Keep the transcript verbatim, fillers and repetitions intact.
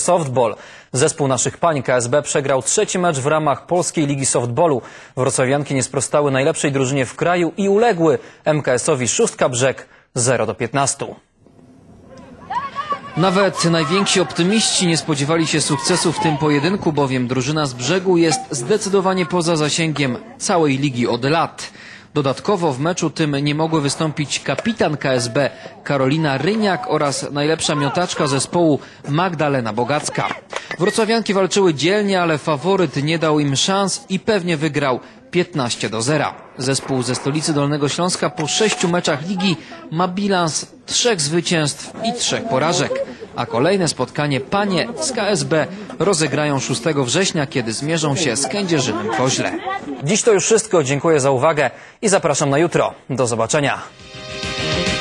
Softball. Zespół naszych pań K S B przegrał trzeci mecz w ramach Polskiej Ligi Softballu. Wrocławianki nie sprostały najlepszej drużynie w kraju i uległy M K S-owi Szóstka Brzeg zero do piętnastu. Nawet najwięksi optymiści nie spodziewali się sukcesu w tym pojedynku, bowiem drużyna z Brzegu jest zdecydowanie poza zasięgiem całej ligi od lat. Dodatkowo w meczu tym nie mogły wystąpić kapitan K S B Karolina Ryniak oraz najlepsza miotaczka zespołu Magdalena Bogacka. Wrocławianki walczyły dzielnie, ale faworyt nie dał im szans i pewnie wygrał piętnaście do zera. Zespół ze stolicy Dolnego Śląska po sześciu meczach ligi ma bilans trzech zwycięstw i trzech porażek. A kolejne spotkanie panie z K S B rozegrają szóstego września, kiedy zmierzą się z Kędzierzynem Koźle. Dziś to już wszystko. Dziękuję za uwagę i zapraszam na jutro. Do zobaczenia.